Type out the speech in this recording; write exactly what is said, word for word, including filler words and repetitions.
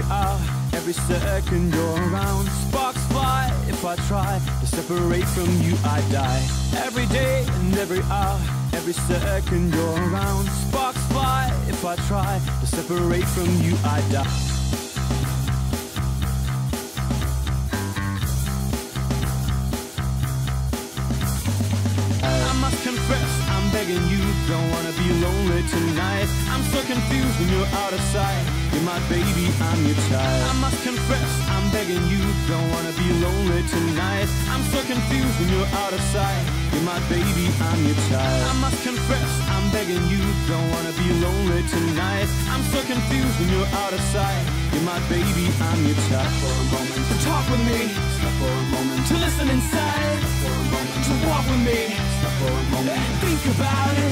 hour, every second you're around. Sparks fly if I try to separate from you, I die. Every day and every hour, every second you're around. Sparks fly if I try to separate from you, I die. I must confess, I'm begging you, don't wanna be lonely tonight. I'm so confused when you're out of sight. You're my baby, I'm your child. I must confess, I'm begging you, don't wanna be lonely tonight. I'm so confused when you're out of sight. You're my baby, I'm your child. I must confess, I'm begging you, don't wanna be lonely tonight. I'm so confused when you're out of sight. You're my baby, I'm your child. For a moment, to talk with me. Stop for a moment, to listen inside. Stop for a moment, to walk with me. Stop for a moment, think about it.